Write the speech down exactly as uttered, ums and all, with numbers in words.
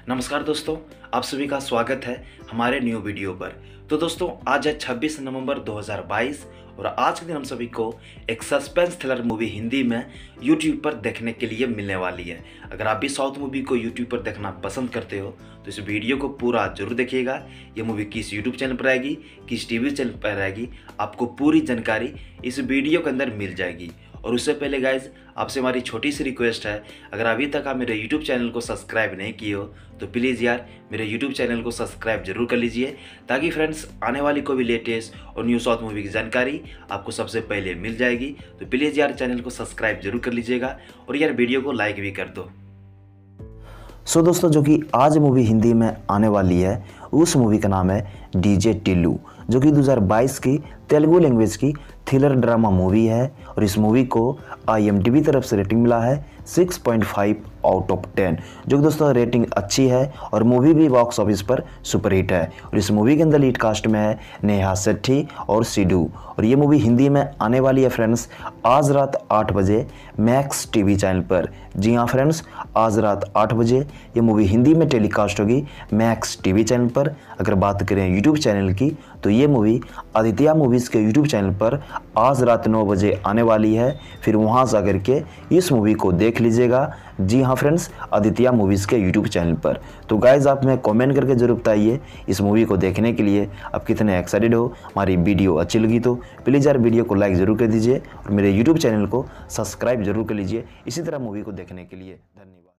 नमस्कार दोस्तों, आप सभी का स्वागत है हमारे न्यू वीडियो पर। तो दोस्तों, आज है छब्बीस नवंबर दो हज़ार बाईस और आज के दिन हम सभी को एक सस्पेंस थ्रिलर मूवी हिंदी में यूट्यूब पर देखने के लिए मिलने वाली है। अगर आप भी साउथ मूवी को यूट्यूब पर देखना पसंद करते हो तो इस वीडियो को पूरा जरूर देखिएगा। ये मूवी किस यूट्यूब चैनल पर आएगी, किस टीवी चैनल पर आएगी, आपको पूरी जानकारी इस वीडियो के अंदर मिल जाएगी। और उससे पहले गाइज, आपसे हमारी छोटी सी रिक्वेस्ट है, अगर अभी तक आप मेरे यूट्यूब चैनल को सब्सक्राइब नहीं किए हो तो प्लीज़ यार मेरे यूट्यूब चैनल को सब्सक्राइब जरूर कर लीजिए, ताकि फ्रेंड्स आने वाली कोई भी लेटेस्ट और न्यू साउथ मूवी की जानकारी आपको सबसे पहले मिल जाएगी। तो प्लीज़ यार चैनल को सब्सक्राइब जरूर कर लीजिएगा और यार वीडियो को लाइक भी कर दो। सो so, दोस्तों, जो कि आज मूवी हिंदी में आने वाली है उस मूवी का नाम है डीजे टिल्लू, जो कि दो हज़ार बाईस की तेलुगु लैंग्वेज की थ्रिलर ड्रामा मूवी है। और इस मूवी को आई एम डी बी तरफ से रेटिंग मिला है six point five out of ten, जो कि दोस्तों रेटिंग अच्छी है और मूवी भी बॉक्स ऑफिस पर सुपरहिट है। और इस मूवी के अंदर लीड कास्ट में है नेहा सेठी और सिडू। और ये मूवी हिंदी में आने वाली है फ्रेंड्स आज रात आठ बजे मैक्स टीवी चैनल पर। जी हाँ फ्रेंड्स, आज रात आठ बजे ये मूवी हिंदी में टेलीकास्ट होगी मैक्स टीवी चैनल पर। अगर बात करें यूट्यूब चैनल की तो ये मूवी आदित्य मूवीज़ के यूट्यूब चैनल पर आज रात नौ बजे आने वाली है। फिर वहाँ जा कर के इस मूवी को देख लीजिएगा। जी हाँ फ्रेंड्स, आदित्य मूवीज़ के यूट्यूब चैनल पर। तो गाइज, आप में कमेंट करके जरूर बताइए इस मूवी को देखने के लिए आप कितने एक्साइटेड हो। हमारी वीडियो अच्छी लगी तो प्लीज़ यार वीडियो को लाइक ज़रूर कर दीजिए और मेरे यूट्यूब चैनल को सब्सक्राइब जरूर कर लीजिए इसी तरह मूवी को देखने के लिए। धन्यवाद।